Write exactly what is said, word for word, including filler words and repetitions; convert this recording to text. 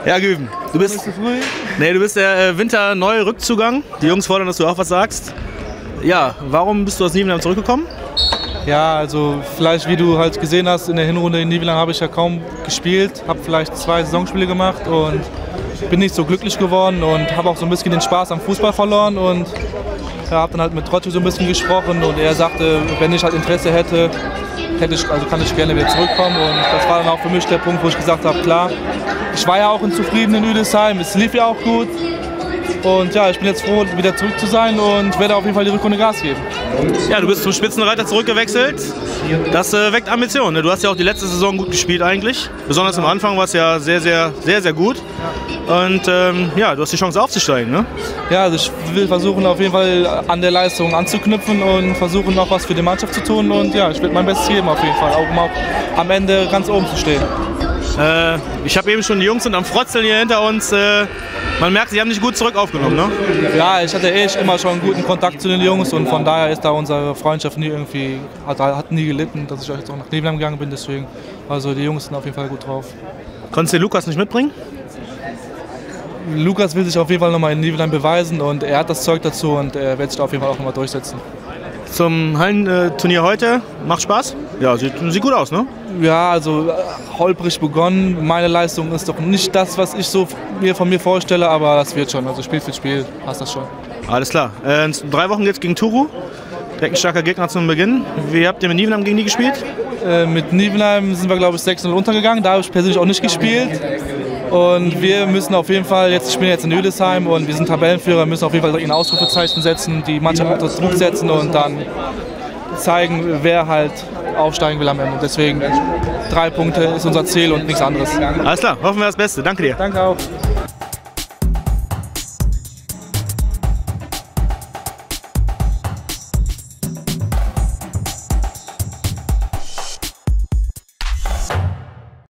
Ja, Güven, du bist, Bist du früh? nee, du bist der äh, winterneue Rückzugang. Die Jungs fordern, dass du auch was sagst. Ja, warum bist du aus Nievenheim zurückgekommen? Ja, also vielleicht wie du halt gesehen hast, in der Hinrunde in Nievenheim habe ich ja kaum gespielt, habe vielleicht zwei Saisonspiele gemacht und bin nicht so glücklich geworden und habe auch so ein bisschen den Spaß am Fußball verloren und ja, habe dann halt mit Rotti so ein bisschen gesprochen und er sagte, wenn ich halt Interesse hätte, hätte ich, also kann ich gerne wieder zurückkommen und das war dann auch für mich der Punkt, wo ich gesagt habe, klar, ich war ja auch in zufrieden in Rüdesheim, es lief ja auch gut. Und ja, ich bin jetzt froh, wieder zurück zu sein und werde auf jeden Fall die Rückrunde Gas geben. Ja, du bist zum Spitzenreiter zurückgewechselt. Das äh, weckt Ambitionen. Ne? Du hast ja auch die letzte Saison gut gespielt eigentlich. Besonders am Anfang war es ja sehr, sehr, sehr, sehr gut. Und ähm, ja, du hast die Chance aufzusteigen, ne? Ja, also ich will versuchen auf jeden Fall an der Leistung anzuknüpfen und versuchen noch was für die Mannschaft zu tun. Und ja, ich werde mein Bestes geben auf jeden Fall, auch um auch am Ende ganz oben zu stehen. Äh, ich habe eben schon, die Jungs sind am Frotzeln hier hinter uns. Äh, man merkt, sie haben dich gut zurück aufgenommen, ne? Ja, ich hatte eh immer schon einen guten Kontakt zu den Jungs und von daher ist da unsere Freundschaft nie irgendwie, hat, hat nie gelitten, dass ich jetzt auch nach Nievenheim gegangen bin, deswegen. Also die Jungs sind auf jeden Fall gut drauf. Konntest du den Lukas nicht mitbringen? Lukas will sich auf jeden Fall nochmal in Nievenheim beweisen und er hat das Zeug dazu und er wird sich da auf jeden Fall auch nochmal durchsetzen. Zum Hallenturnier heute, macht Spaß? Ja, sieht, sieht gut aus, ne? Ja, also äh, holprig begonnen. Meine Leistung ist doch nicht das, was ich so mir von mir vorstelle, aber das wird schon. Also Spiel für Spiel passt das schon. Alles klar. Äh, in drei Wochen geht's gegen Turku. Direkt ein starker Gegner zum Beginn. Wie habt ihr mit Nievenheim gegen die gespielt? Äh, mit Nievenheim sind wir, glaube ich, sechs null untergegangen. Da habe ich persönlich auch nicht gespielt. Und wir müssen auf jeden Fall, jetzt spielen jetzt in Rüdesheim und wir sind Tabellenführer, müssen auf jeden Fall ein Ausrufezeichen setzen, die Mannschaft unter Druck setzen und dann zeigen, wer halt aufsteigen will am Ende. Deswegen drei Punkte ist unser Ziel und nichts anderes. Alles klar, hoffen wir das Beste. Danke dir. Danke auch.